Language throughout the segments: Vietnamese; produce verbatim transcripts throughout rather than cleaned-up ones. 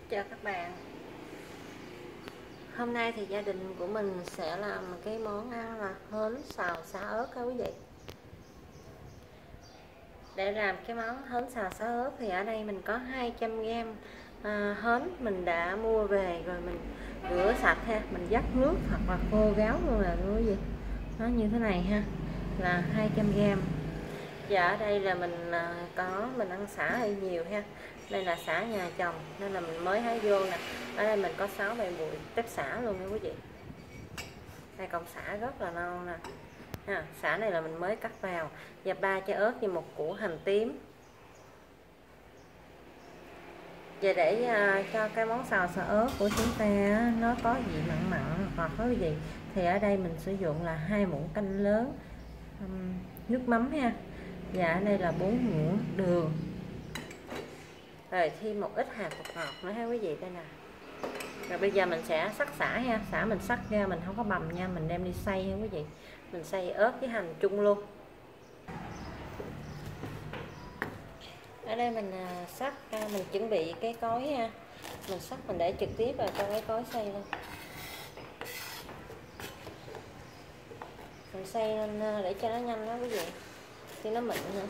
Chào các bạn. Hôm nay thì gia đình của mình sẽ làm cái món ăn là hến xào xả ớt các quý vị. Để làm cái món hến xào xả ớt thì ở đây mình có hai trăm gam à, hến mình đã mua về rồi mình rửa sạch ha, mình vắt nước thật là khô ráo luôn là quý vị. Nó như thế này ha, là hai trăm gam. Và ở đây là mình có mình ăn sả hơi nhiều ha. Đây là sả nhà chồng nên là mình mới hái vô nè. Ở đây mình có sáu bảy bụi tép sả luôn nha quý vị. Đây cọng sả rất là non nè. Ha, sả này là mình mới cắt vào. Và ba trái ớt với một củ hành tím. Và để uh, cho cái món xào xả ớt của chúng ta nó có vị mặn mặn ngọt đó quý vị, thì ở đây mình sử dụng là hai muỗng canh lớn um, nước mắm ha. Và ở đây là bốn muỗng đường. Rồi thêm một ít hạt bột ngọt nữa ha quý vị, đây nè. Rồi bây giờ mình sẽ sắc sả ha, sả mình sắc ra mình không có bằm nha, mình đem đi xay ha quý vị. Mình xay ớt với hành chung luôn. Ở đây mình sắc, mình chuẩn bị cái cối ha. Mình sắc mình để trực tiếp vào trong cái cối xay luôn. Mình xay lên để cho nó nhanh đó quý vị, thì nó mịn nữa.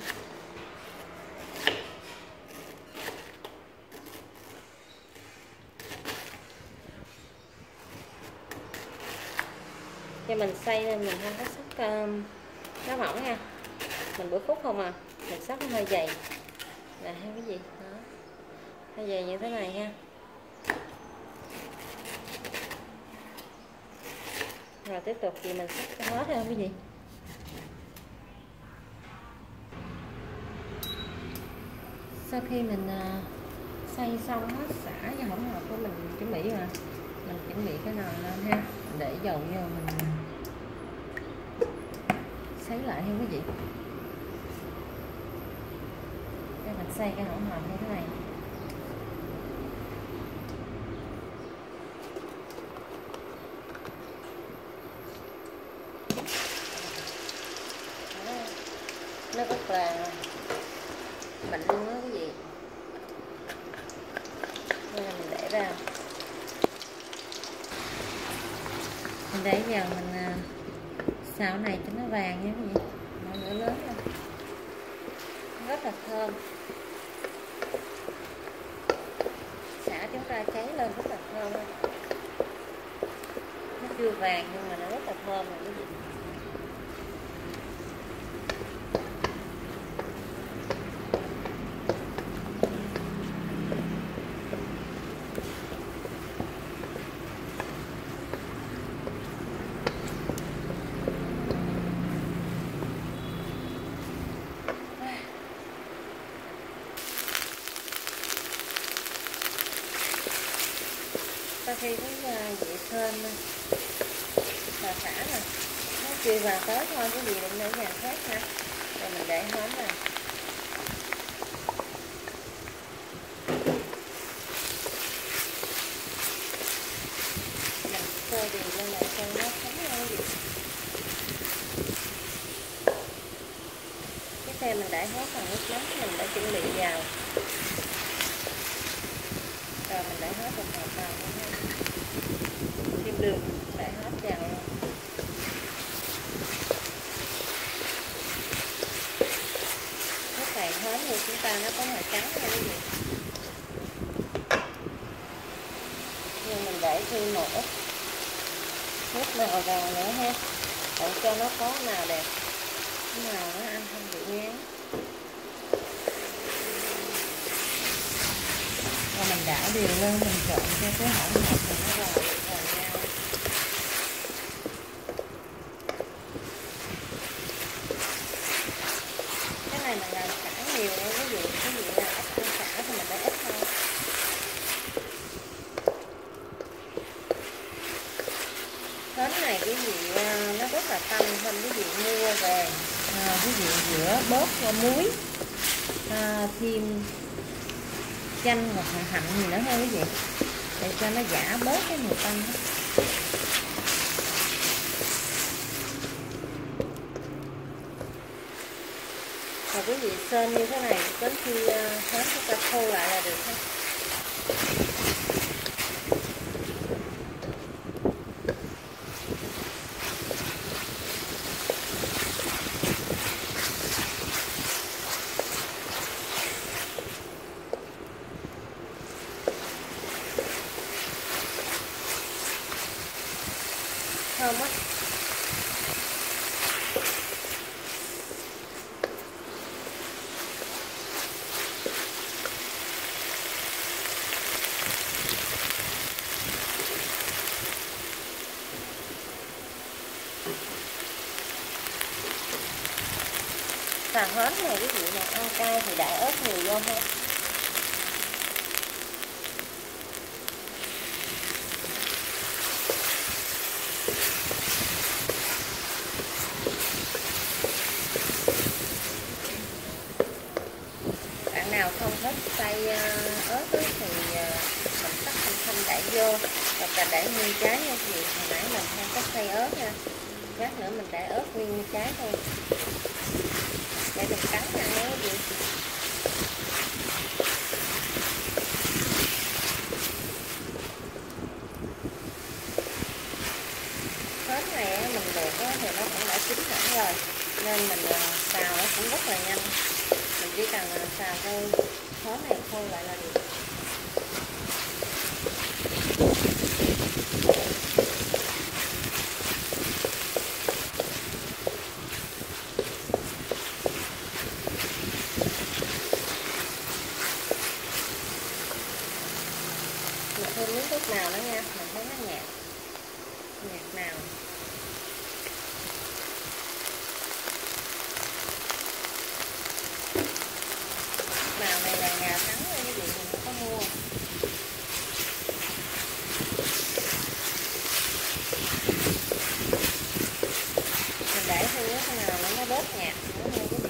Cho mình xay lên mình không có sắc uh, nó mỏng nha, mình bữa phút không à, mình sắc nó hơi dày là hay cái gì đó, hơi dày như thế này ha. Rồi tiếp tục thì mình sắc cho hết ha quý vị. Sau khi mình uh, xay xong hết sả và hỗn hợp của mình chuẩn bị rồi, mình chuẩn bị cái nồi lên ha, để dầu vô mình sấy lại ha quý vị. Để mình xay cái hỗn hợp như thế này. Nó rất là mịn luôn đó quý vị. Đây là mình để vào, mình để vào mình xào này cho nó vàng nha quý vị, ngọn lửa lớn lên, rất là thơm. Xả chúng ta cháy lên rất là thơm, nó chưa vàng nhưng mà nó rất là thơm rồi quý vị. Sau khi cái vị thơm xào xả nè, nó chưa vào tới thôi, cái gì đừng để vàng khác ha. Rồi mình để hến nè. Mình sôi đều lên lại cho nó thấm ra cái gì. Tiếp theo mình để hết phần nước mắm mình đã chuẩn bị vào. Rồi mình để hết phần hộp vào nữa. Thêm đường để hết vào luôn. Lúc này hến thì chúng ta nó có màu trắng nha quý vị. Nhưng mình để thêm một ít nước màu vào nữa ha, để cho nó có màu đẹp, cái màu nó ăn không bị ngán. Rồi mình đảo đều lên, mình trộn cho cái hỗn hợp này nó vào vào nhau. Cái này mình làm xả nhiều nữa quý vị, cái gì là ít xả thì mình để ít thôi. Hến này quý vị nó rất là tanh, hơn quý vị mua về à, quý vị rửa bớt qua muối, à, thêm chanh hoặc là hạnh gì nữa ha quý vị, để cho nó giả bớt cái mùi tanh đó. Và quý vị sên như thế này đến khi hến chúng ta khô lại là được ha. thơm á. Xào hến này quý vị nào ăn cay thì đãi ớt nhiều vô ha. Bạn nào không thích xay ớt thì mình cắt thanh thanh đãi vô, hoặc là đãi nguyên trái nha quý vị. Hồi nãy mình không có xay ớt nha, lát nữa mình đãi ớt nguyên trái thôi để mình cắn ăn nhé quý vị. Hến này mình luộc thì nó cũng đã chín hẳn rồi, nên mình xào nó cũng rất là nhanh. Mình chỉ cần xào thôi hến này khô lại là được. Mình thêm miếng thuốc nào nữa nha, mình thấy nó nhạt nhạt nào. Màu này là Nhà Thắng thôi quý vị, mình không có mua. Mình để thêm cái nào nó bớt nhạt nữa thôi quý vị.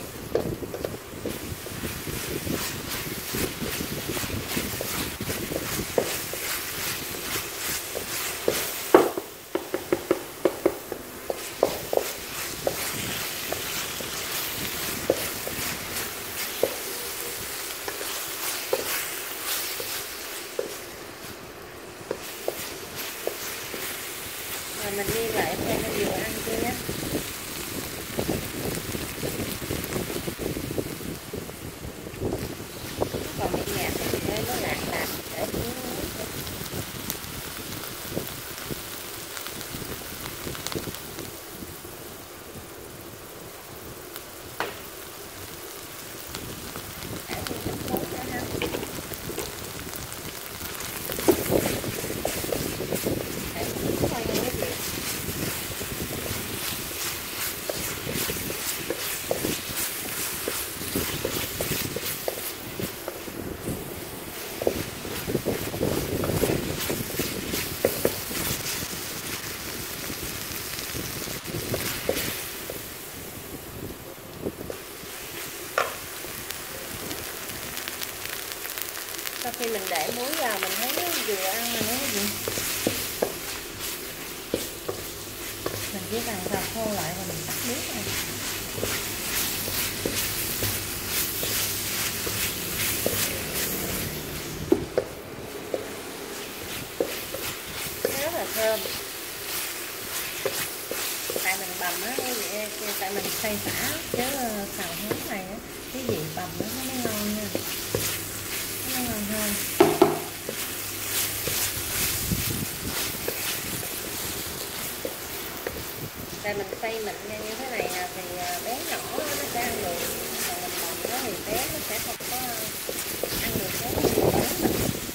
Rồi mình đi lại xem nó vừa ăn chưa nhé. Còn bị nhạt thì để nó lạc lạc để xuống nước. Để thêm chút muối nữa ha. Để chút thôi nha quý vị. Sau khi mình để muối vào mình thấy nó vừa ăn rồi đó quý vị. Mình chỉ cần xào khô lại và mình tắt nước này. Nó rất là thơm. Tại mình bằm á, tại mình xay xả chứ xào hến này á, cái vị bằm nó mới ngon nha. Nó ngon hơn. Tại mình xay mịn ra như thế này nè thì bé nhỏ nó sẽ ăn được, còn mình bằm nó thì bé nó sẽ không có ăn được cái gì lớn mình.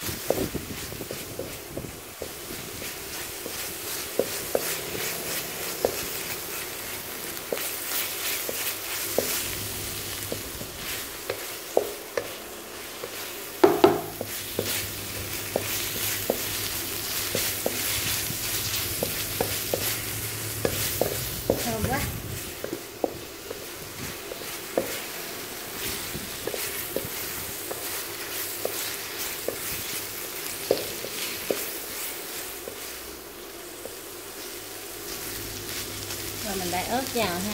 Thơm quá. Rồi mình để ớt vào ha.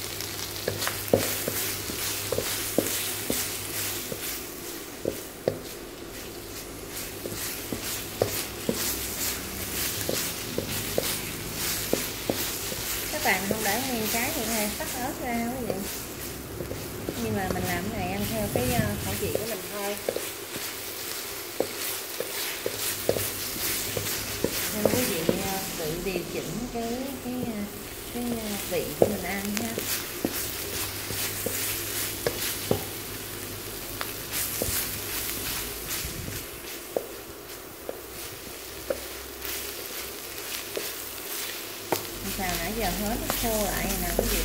Các bạn không để nguyên trái thì hay cắt ớt ra quý vị. Nhưng mà mình làm cái này ăn theo cái khẩu vị của mình thôi. Nên quý vị tự điều chỉnh chỉnh cái cái cái, cái vị của mình ăn ha. Xào nãy giờ hết nó khô lại rồi nè quý vị.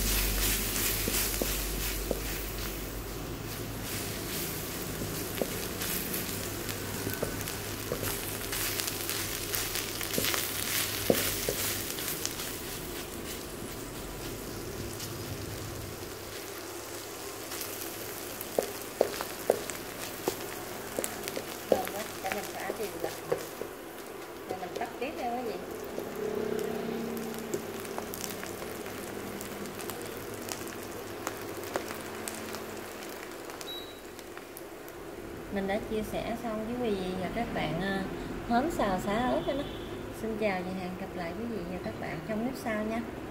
Để mình xả thì lật rồi mình tắt tiếp nha quý vị. Mình đã chia sẻ xong với quý vị và các bạn hến xào xả ớt đó. Xin chào và hẹn gặp lại quý vị và các bạn trong clip sau nha.